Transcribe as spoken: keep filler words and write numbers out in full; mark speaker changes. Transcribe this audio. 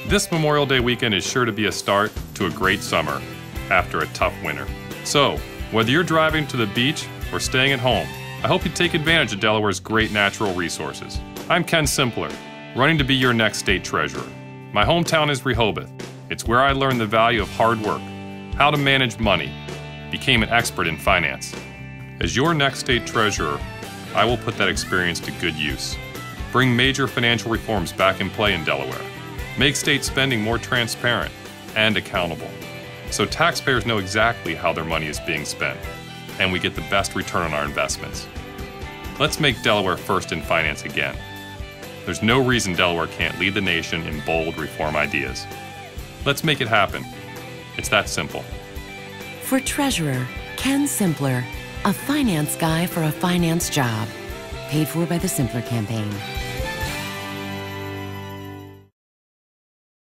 Speaker 1: This Memorial Day weekend is sure to be a start to a great summer after a tough winter. So, whether you're driving to the beach or staying at home, I hope you take advantage of Delaware's great natural resources. I'm Ken Simpler, running to be your next state treasurer. My hometown is Rehoboth. It's where I learned the value of hard work, how to manage money, became an expert in finance. As your next state treasurer, I will put that experience to good use. Bring major financial reforms back in play in Delaware. Make state spending more transparent and accountable, so taxpayers know exactly how their money is being spent, and we get the best return on our investments. Let's make Delaware first in finance again. There's no reason Delaware can't lead the nation in bold reform ideas. Let's make it happen. It's that simple.
Speaker 2: For Treasurer, Ken Simpler, a finance guy for a finance job. Paid for by the Simpler Campaign.